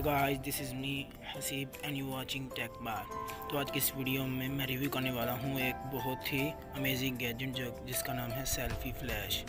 Hey guys, this is me Haseeb and you watching tech bar. तो आज की इस वीडियो में मैं रिव्यू करने वाला हूँ एक बहुत ही अमेजिंग गैजेट जिसका नाम है सेल्फी फ्लैश।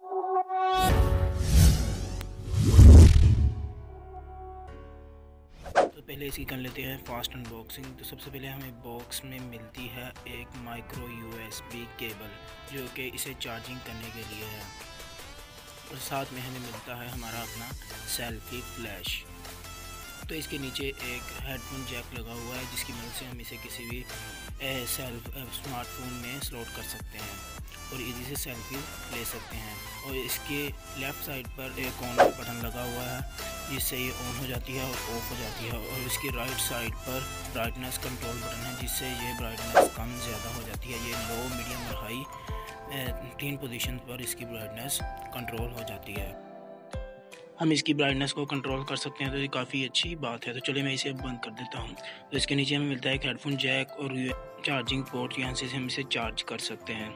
तो पहले इसकी कर लेते हैं फास्ट अनबॉक्सिंग। तो सबसे पहले हमें बॉक्स में मिलती है एक माइक्रो USB केबल जो कि इसे चार्जिंग करने के लिए है, और साथ में हमें मिलता है हमारा अपना सेल्फी फ्लैश। तो इसके नीचे एक हेडफोन जैक लगा हुआ है जिसकी मदद से हम इसे किसी भी स्मार्टफोन में स्लॉट कर सकते हैं और इजी से सेल्फी ले सकते हैं। और इसके लेफ़्ट साइड पर एक ऑन बटन लगा हुआ है जिससे ये ऑन हो जाती है और ऑफ हो जाती है, और इसकी राइट साइड पर ब्राइटनेस कंट्रोल बटन है जिससे ये ब्राइटनेस कम ज़्यादा हो जाती है। ये लो, मीडियम और हाई 3 पोजीशन पर इसकी ब्राइटनेस कंट्रोल हो जाती है। हम इसकी ब्राइटनेस को कंट्रोल कर सकते हैं, तो ये काफ़ी अच्छी बात है। तो चलिए मैं इसे बंद कर देता हूँ। तो इसके नीचे हमें मिलता है एक हेडफोन जैक और चार्जिंग पोर्ट, यहाँ से हम इसे चार्ज कर सकते हैं।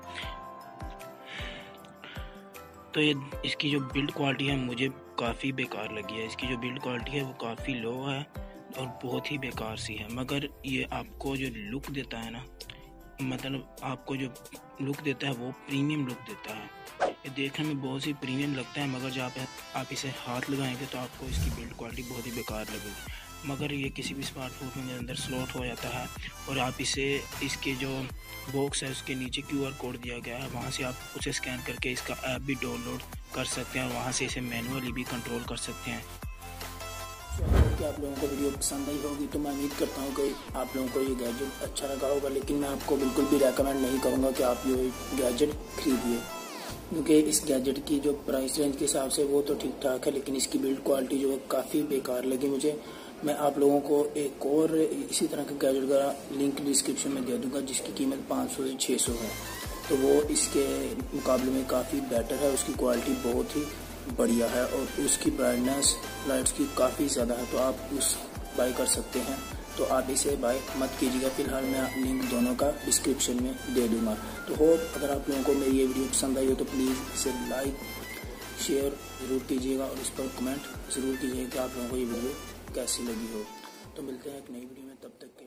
तो ये इसकी जो बिल्ड क्वालिटी है मुझे काफ़ी बेकार लगी है। इसकी जो बिल्ड क्वालिटी है वो काफ़ी लो है और बहुत ही बेकार सी है, मगर ये आपको जो लुक देता है ना, मतलब आपको जो लुक देता है वो प्रीमियम लुक देता है। ये देखने में बहुत ही प्रीमियम लगता है, मगर जब आप इसे हाथ लगाएंगे तो आपको इसकी बिल्ड क्वालिटी बहुत ही बेकार लगेगी। मगर ये किसी भी स्मार्टफोन के अंदर स्लॉट हो जाता है, और आप इसे इसके जो बॉक्स है उसके नीचे QR कोड दिया गया है, वहाँ से आप उसे स्कैन करके इसका ऐप भी डाउनलोड कर सकते हैं और वहाँ से इसे मैनुअली भी कंट्रोल कर सकते हैं। कि आप लोगों को वीडियो पसंद आई होगी, तो मैं उम्मीद करता हूँ कि आप लोगों को ये गैजेट अच्छा लगा होगा। लेकिन मैं आपको बिल्कुल भी रेकमेंड नहीं करूँगा कि आप ये गैजेट खरीदिए, क्योंकि इस गैजेट की जो प्राइस रेंज के हिसाब से वो तो ठीक ठाक है, लेकिन इसकी बिल्ड क्वालिटी जो है काफ़ी बेकार लगी मुझे। मैं आप लोगों को एक और इसी तरह के गैजेट का लिंक डिस्क्रिप्शन में दे दूँगा जिसकी कीमत 500 से 600 है। तो वो इसके मुकाबले में काफ़ी बेटर है, उसकी क्वालिटी बहुत ही बढ़िया है और उसकी ब्राइटनेस लाइट्स की काफ़ी ज़्यादा है, तो आप उस बाय कर सकते हैं। तो आप इसे बाय मत कीजिएगा। फिलहाल मैं लिंक दोनों का डिस्क्रिप्शन में दे दूंगा। तो होप अगर आप लोगों को मेरी ये वीडियो पसंद आई हो तो प्लीज़ इसे लाइक शेयर ज़रूर कीजिएगा और इस पर कमेंट ज़रूर कीजिएगा कि आप लोगों को ये वीडियो कैसी लगी हो। तो मिलते हैं एक नई वीडियो में, तब तक